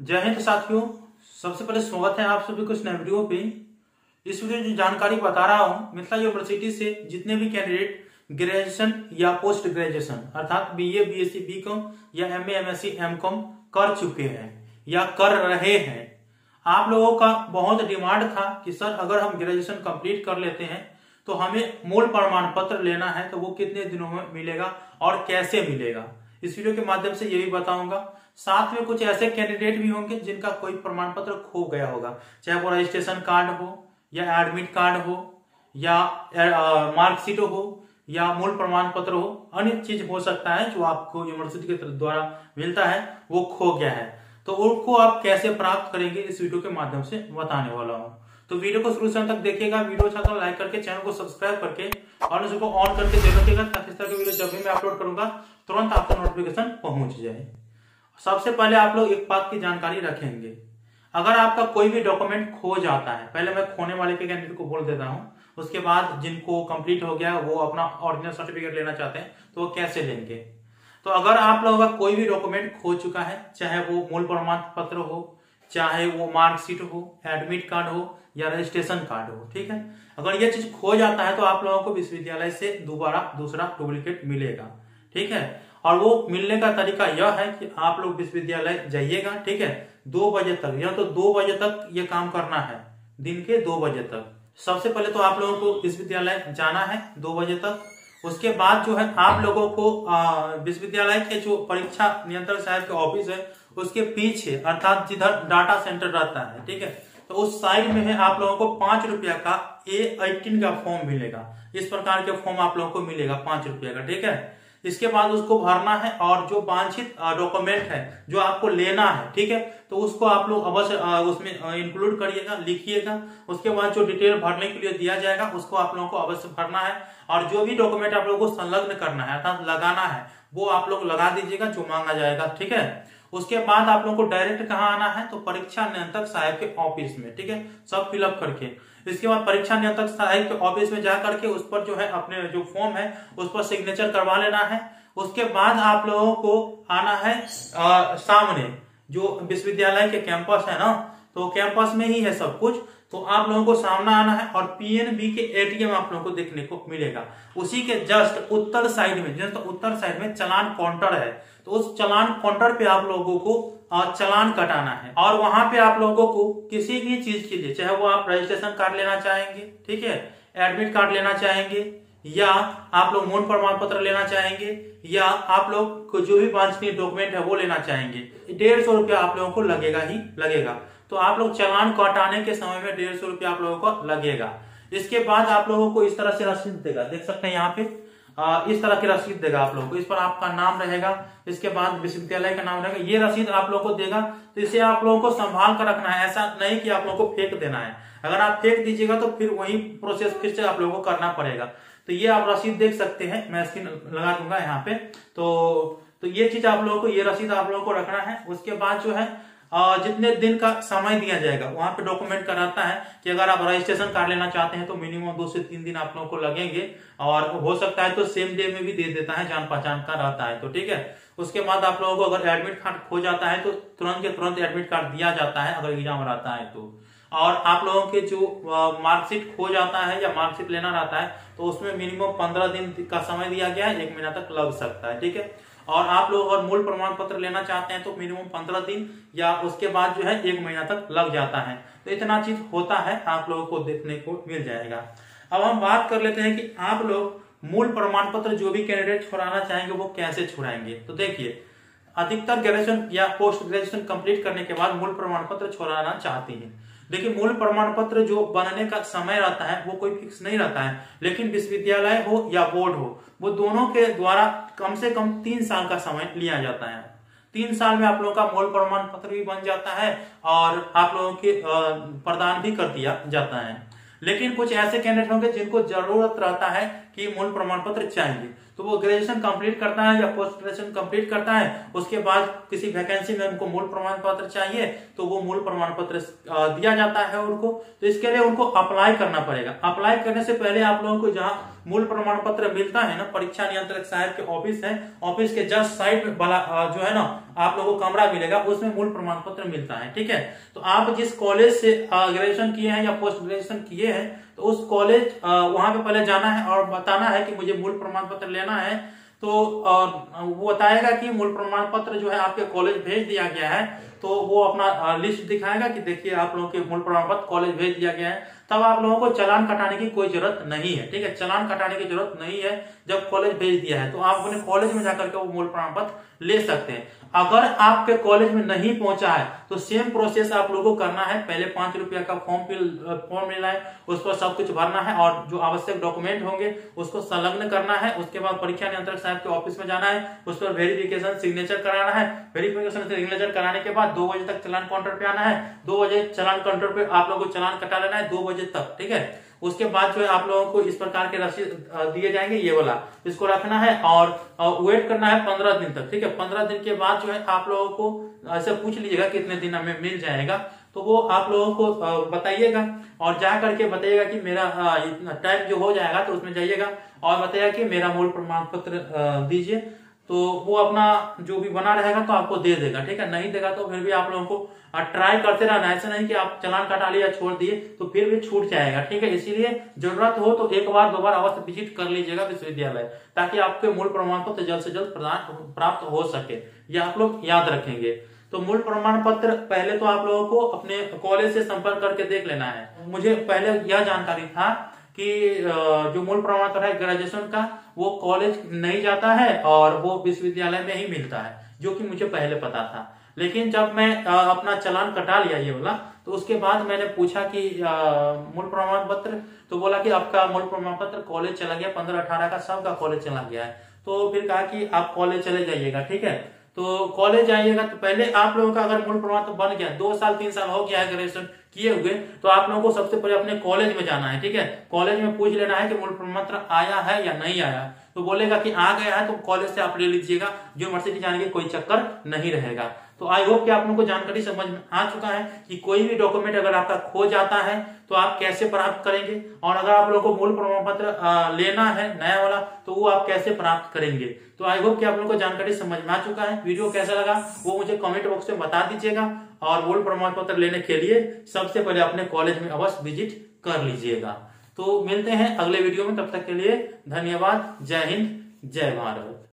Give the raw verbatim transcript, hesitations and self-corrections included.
जय हिंद साथियों, सबसे पहले स्वागत है आप सभी को इस नए वीडियो पे। इस वीडियो में जो जानकारी बता रहा हूँ, मिथिला यूनिवर्सिटी से जितने भी कैंडिडेट ग्रेजुएशन या पोस्ट ग्रेजुएशन अर्थात बीए, बीएससी, बीकॉम या एमए, एमएससी, एमकॉम कर चुके हैं या कर रहे हैं, आप लोगों का बहुत डिमांड था कि सर अगर हम ग्रेजुएशन कंप्लीट कर लेते हैं तो हमें मूल प्रमाण पत्र लेना है तो वो कितने दिनों में मिलेगा और कैसे मिलेगा। इस वीडियो के माध्यम से ये भी बताऊंगा। साथ में कुछ ऐसे कैंडिडेट भी होंगे जिनका कोई प्रमाण पत्र खो गया होगा, चाहे वो रजिस्ट्रेशन कार्ड हो या एडमिट कार्ड हो या मार्कशीट हो या मूल प्रमाण पत्र हो, अन्य चीज हो सकता है जो आपको यूनिवर्सिटी के द्वारा मिलता है वो खो गया है। तो उनको आप कैसे प्राप्त करेंगे इस वीडियो के माध्यम से बताने वाला हूँ। तो वीडियो को शुरू से अंत तक देखिएगा। वीडियो अच्छा तो लाइक करके चैनल को सब्सक्राइब करके और उसको ऑन करके दे रखिएगा ताकि इस तरह की वीडियो जब भी मैं अपलोड करूंगा तुरंत आपको नोटिफिकेशन पहुंच जाए। सबसे पहले आप लोग एक बात की जानकारी रखेंगे, अगर आपका कोई भी डॉक्यूमेंट खो जाता है, पहले मैं खोने वाले के कैंडिडेट को बोल देता हूं, उसके बाद जिनको कंप्लीट हो गया वो अपना ओरिजिनल सर्टिफिकेट लेना चाहते हैं तो वो कैसे लेंगे। तो अगर आप लोगों का कोई भी डॉक्यूमेंट खो चुका है, चाहे वो मूल प्रमाण पत्र हो, चाहे वो मार्कशीट हो, एडमिट कार्ड हो या रजिस्ट्रेशन कार्ड हो, ठीक है, अगर ये चीज खो जाता है तो आप लोगों को विश्वविद्यालय से दोबारा दूसरा डुप्लीकेट मिलेगा, ठीक है। और वो मिलने का तरीका यह है कि आप लोग विश्वविद्यालय जाइएगा, ठीक है, दो बजे तक या तो दो बजे तक ये काम करना है, दिन के दो बजे तक। सबसे पहले तो आप लोगों को विश्वविद्यालय जाना है दो बजे तक। उसके बाद जो है आप लोगों को विश्वविद्यालय के जो परीक्षा नियंत्रण साहब के ऑफिस है उसके पीछे अर्थात जिधर डाटा सेंटर रहता है, ठीक है, तो उस साइड में है आप लोगों को पांच रुपया का ए अठारह का फॉर्म मिलेगा। इस प्रकार के फॉर्म आप लोगों को मिलेगा पांच रुपया का, ठीक है। इसके बाद उसको भरना है और जो वांछित डॉक्यूमेंट है जो आपको लेना है, ठीक है, तो उसको आप लोग अवश्य उसमें इंक्लूड करिएगा, लिखिएगा। उसके बाद जो डिटेल भरने के लिए दिया जाएगा उसको आप लोगों को अवश्य भरना है और जो भी डॉक्यूमेंट आप लोगों को संलग्न करना है अर्थात लगाना है वो आप लोग लगा दीजिएगा जो मांगा जाएगा, ठीक है। उसके बाद आप लोगों को डायरेक्ट कहाँ आना है तो परीक्षा नियंत्रक साहब के ऑफिस में, ठीक है, सब फिलअप करके। इसके बाद परीक्षा नियंत्रक साहब के ऑफिस में जा करके उस पर जो है अपने जो फॉर्म है उस पर सिग्नेचर करवा लेना है। उसके बाद आप लोगों को आना है आ, सामने जो विश्वविद्यालय के कैंपस है ना, तो कैंपस में ही है सब कुछ, तो आप लोगों को सामने आना है और पीएनबी के एटीएम आप लोगों को देखने को मिलेगा। उसी के जस्ट उत्तर साइड में जस्ट उत्तर साइड में चालान काउंटर है, तो उस चालान काउंटर पे आप लोगों को चालान कटाना है और वहां पे आप लोगों को किसी भी चीज के लिए, चाहे वो आप रजिस्ट्रेशन कार्ड लेना चाहेंगे, ठीक है, एडमिट कार्ड लेना चाहेंगे या आप लोग मूल प्रमाण पत्र लेना चाहेंगे या आप लोग को जो भी वांछनीय डॉक्यूमेंट है वो लेना चाहेंगे, डेढ़ सौ रुपया आप लोगों को लगेगा ही लगेगा। तो आप लोग चालान कटाने के समय में डेढ़ सौ रुपया आप लोगों को लगेगा। इसके बाद आप लोगों को इस तरह से रसीद देगा, देख सकते हैं यहाँ पे आ, इस तरह की रसीद देगा आप लोगों को, इस पर आपका नाम रहेगा, इसके बाद विश्वविद्यालय का नाम रहेगा, ये रसीद आप लोगों को देगा। तो इसे आप लोगों को संभाल कर रखना है, ऐसा नहीं कि आप लोगों को फेंक देना है। अगर आप फेंक दीजिएगा तो फिर वही प्रोसेस फिर से आप लोगों को करना पड़ेगा। तो ये आप रसीद देख सकते हैं, मैं स्क्रीन लगा दूंगा यहाँ पे। तो तो ये चीज आप लोगों को, ये रसीद आप लोगों को रखना है। उसके बाद जो है जितने दिन का समय दिया जाएगा वहां पे डॉक्यूमेंट कराता है कि अगर आप रजिस्ट्रेशन कार्ड लेना चाहते हैं तो मिनिमम दो से तीन दिन आप लोगों को लगेंगे और हो सकता है तो सेम डे में भी दे देता है, जान पहचान का रहता है, तो ठीक है। उसके बाद आप लोगों को अगर एडमिट कार्ड खो जाता है तो तुरंत के तुरंत एडमिट कार्ड दिया जाता है अगर एग्जाम रहता है तो। और आप लोगों के जो मार्कशीट खो जाता है या मार्कशीट लेना रहता है तो उसमें मिनिमम पंद्रह दिन का समय दिया गया है, एक महीना तक लग सकता है, ठीक है। और आप लोग अगर मूल प्रमाण पत्र लेना चाहते हैं तो मिनिमम पंद्रह दिन या उसके बाद जो है एक महीना तक लग जाता है। तो इतना चीज होता है, आप लोगों को देखने को मिल जाएगा। अब हम बात कर लेते हैं कि आप लोग मूल प्रमाण पत्र जो भी कैंडिडेट छुड़ाना चाहेंगे वो कैसे छुड़ाएंगे। तो देखिए, अधिकतर ग्रेजुएशन या पोस्ट ग्रेजुएशन कंप्लीट करने के बाद मूल प्रमाण पत्र छुड़ाना चाहती है। देखिए, मूल प्रमाण पत्र जो बनने का समय रहता है वो कोई फिक्स नहीं रहता है, लेकिन विश्वविद्यालय हो या बोर्ड हो वो दोनों के द्वारा कम से कम तीन साल का समय लिया जाता है। तीन साल में आप लोगों का मूल प्रमाण पत्र भी बन जाता है और आप लोगों के प्रदान भी कर दिया जाता है। लेकिन कुछ ऐसे कैंडिडेट होंगे जिनको जरूरत रहता है कि मूल प्रमाण पत्र चाहिए, तो वो ग्रेजुएशन कंप्लीट करता है या पोस्ट ग्रेजुएशन कंप्लीट करता है, उसके बाद किसी वैकेंसी में उनको मूल प्रमाण पत्र चाहिए तो वो मूल प्रमाण पत्र दिया जाता है उनको। तो इसके लिए उनको अप्लाई करना पड़ेगा। अप्लाई करने से पहले आप लोगों को जहाँ मूल प्रमाण पत्र मिलता है ना, परीक्षा नियंत्रक साहब के ऑफिस है, ऑफिस के जस्ट साइड में वाला जो है ना आप लोगों को कमरा मिलेगा, उसमें मूल प्रमाण पत्र मिलता है। ठीक है, तो आप जिस कॉलेज से ग्रेजुएशन किए हैं या पोस्ट ग्रेजुएशन किए हैं तो उस कॉलेज वहां पे पहले जाना है और बताना है कि मुझे मूल प्रमाण पत्र लेना है। तो वो बताएगा कि मूल प्रमाण पत्र जो है आपके कॉलेज भेज दिया गया है, तो वो अपना लिस्ट दिखाएगा कि देखिए आप लोगों के मूल प्रमाण पत्र कॉलेज भेज दिया गया है। तब आप लोगों को चालान कटाने की कोई जरूरत नहीं है। ठीक है, चालान कटाने की जरूरत नहीं है जब कॉलेज भेज दिया है, तो आप अपने कॉलेज में जाकर के वो मूल प्रमाण पत्र ले सकते हैं। अगर आपके कॉलेज में नहीं पहुंचा है तो सेम प्रोसेस आप लोगों को करना है। पहले पांच रुपया का फॉर्म फिल फॉर्म मिलना है, उस पर सब कुछ भरना है और जो आवश्यक डॉक्यूमेंट होंगे उसको संलग्न करना है। उसके बाद परीक्षा नियंत्रक साहब के ऑफिस में जाना है, उस पर वेरिफिकेशन सिग्नेचर कराना है। वेरिफिकेशन सिग्नेचर कराने के बाद दो बजे तक चालान काउंटर पे आना है। दो बजे चालान काउंटर पे आप लोगों को चालान कटा लेना है दो बजे तक। ठीक है, उसके बाद जो है आप लोगों को इस प्रकार के रसीद दिए जाएंगे, ये वाला इसको रखना है और वेट करना है पंद्रह दिन तक। ठीक है, पंद्रह दिन के बाद जो है आप लोगों को ऐसे पूछ लीजिएगा कितने दिन में मिल जाएगा, तो वो आप लोगों को बताइएगा और जा करके बताइएगा कि मेरा इतना टाइम जो हो जाएगा तो उसमें जाइएगा और बताइएगा कि मेरा मूल प्रमाण पत्र दीजिए, तो वो अपना जो भी बना रहेगा तो आपको दे देगा। ठीक है, नहीं देगा तो फिर भी आप लोगों को ट्राई करते रहना, ऐसा नहीं कि आप चालान कटा लिया छोड़ दिए तो फिर भी छूट जाएगा। ठीक है, इसीलिए जरूरत हो तो एक बार दो बार अवश्य विजिट कर लीजिएगा विश्वविद्यालय, ताकि आपके मूल प्रमाण पत्र जल्द से जल्द प्रदान प्राप्त हो सके, ये आप लोग याद रखेंगे। तो मूल प्रमाण पत्र पहले तो आप लोगों को अपने कॉलेज से संपर्क करके देख लेना है। मुझे पहले यह जानकारी था कि जो मूल प्रमाण पत्र है ग्रेजुएशन का वो कॉलेज नहीं जाता है और वो विश्वविद्यालय में ही मिलता है, जो कि मुझे पहले पता था। लेकिन जब मैं अपना चालान कटा लिया ये वाला, तो उसके बाद मैंने पूछा कि मूल प्रमाण पत्र, तो बोला कि आपका मूल प्रमाण पत्र कॉलेज चला गया, पंद्रह अठारह का सबका कॉलेज चला गया है। तो फिर कहा कि आप कॉलेज चले जाइएगा। ठीक है, तो कॉलेज आइएगा तो पहले आप लोगों का अगर मूल प्रमाण पत्र बन गया, दो साल तीन साल हो गया है ग्रेजुएशन किए हुए, तो आप लोगों को सबसे पहले अपने कॉलेज में जाना है। ठीक है, कॉलेज में पूछ लेना है कि मूल प्रमाण पत्र आया है या नहीं आया, तो बोलेगा कि आ गया है तो कॉलेज से आप ले लीजिएगा, यूनिवर्सिटी जाने की कोई चक्कर नहीं रहेगा। तो आई होप कि आप लोगों को जानकारी समझ में आ चुका है कि कोई भी डॉक्यूमेंट अगर आपका खो जाता है तो आप कैसे प्राप्त करेंगे, और अगर आप लोगों को मूल प्रमाण पत्र लेना है नया वाला तो वो आप कैसे प्राप्त करेंगे। तो आई होप कि आप लोगों को जानकारी समझ में आ चुका है। वीडियो कैसा लगा वो मुझे कमेंट बॉक्स में बता दीजिएगा, और मूल प्रमाण पत्र लेने के लिए सबसे पहले अपने कॉलेज में अवश्य विजिट कर लीजिएगा। तो मिलते हैं अगले वीडियो में, तब तक के लिए धन्यवाद। जय हिंद, जय भारत।